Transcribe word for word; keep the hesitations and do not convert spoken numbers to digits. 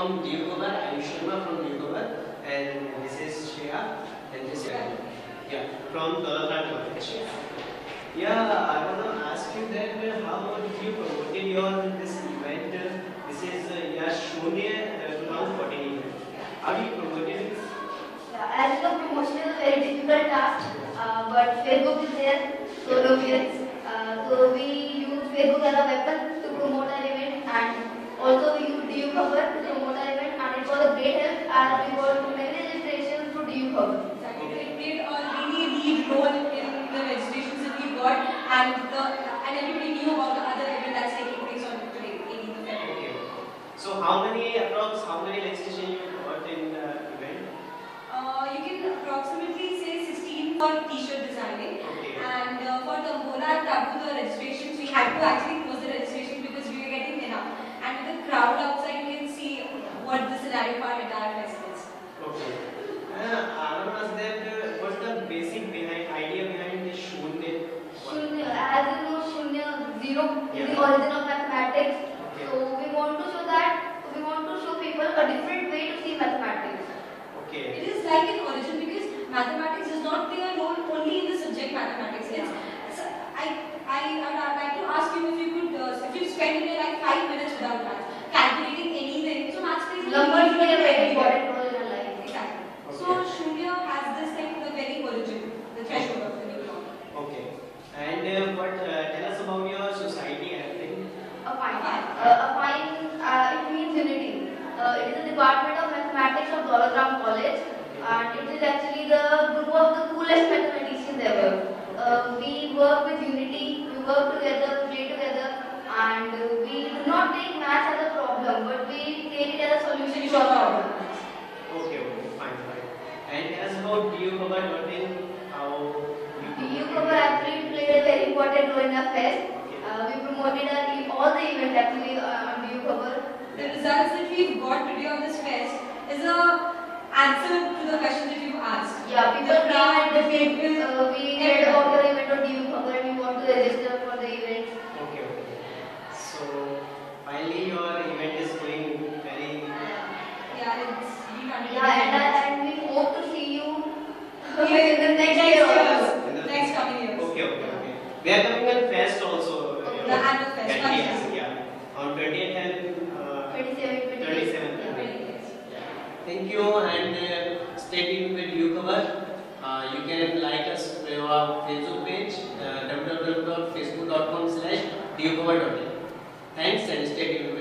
from DUCover. Ayush Sharma from DUCover, and this is Shreya, and this is yeah from Dolathra College. Yeah, I want to ask you that uh, how did you promoted your this event? Uh, this is uh, yeah Shunya uh, twenty fourteen event. How do you promote it? Yeah, as you know, promotion is a very difficult task, uh, but Facebook is there, so no fears. Uh, so we use Facebook as a weapon to promote our event, and also we use DUCover to promote our event, and it was a great help as we got many registrations through DUCover. Exactly. It played a really lead role in the registrations that we got, and the and everybody knew about the other event that's taking place on today, eighteenth of February. Okay. So how many approx how many registration you got in the uh, event? Uh, you can approximately say sixteen for t-shirt designing, Okay. and uh, for Tombola and Tabu, the registrations we had to actually close the registration because we were getting enough. And with the crowd outside, you can see what the scenario for our entire fest is. Okay. Uh, I want to ask that uh, what's the basic behind idea behind the Shunya? Shunya, as you know, Shunya, zero is the Yeah. origin of mathematics. Okay. So we want to show that, we want to show people a different way to see mathematics. Okay. It is like an origin because mathematics does not play a role only in the subject mathematics. It's, it's, I, I, I would like to ask you if you could, uh, if you spend like five minutes without math, calculating anything. So math plays a Numbers play a very role. important role in our life. Exactly. Okay. So Shunya has this thing, the very origin, the threshold of the new law. Okay. And uh, what uh, tell us about your society and thing? A fine. Uh, a fine, uh, it means unity. Uh, it is the Department of Mathematics of Dolathra College, and it is actually the group of the coolest mathematicians ever. Uh, we work with unity, we work together, we play together, and uh, we do not take maths as a problem, but we take it as a solution to our problem. Okay, okay, fine, fine. And tell us about DUCover working, how you DUCover actually played a very important role in our fest. Uh, we promoted our, e- all the events actually uh, on DUCover. The results that we've got today on this fest is a answer to the questions that you've asked. Yeah, people The crowd, the the people, people, uh, we read about your event on DUCover and we want to register for the event. Okay, okay. So finally your event is going very yeah, it's we continue. Yeah, and, uh, and we hope to see you Yeah, in the next next year years, also. In the- next coming years. okay, okay, okay. We are coming on fest also. Okay, you the know, annual fest, twentieth, first. yeah. On twentieth and uh, twenty-seven, twenty-eight. twenty-seventh. Yeah. Very nice. Thank you and uh, stay tuned with DUCover. Uh, you can like us on our Facebook page uh, w w w dot facebook dot com slash ducover dot in. Thanks and stay tuned with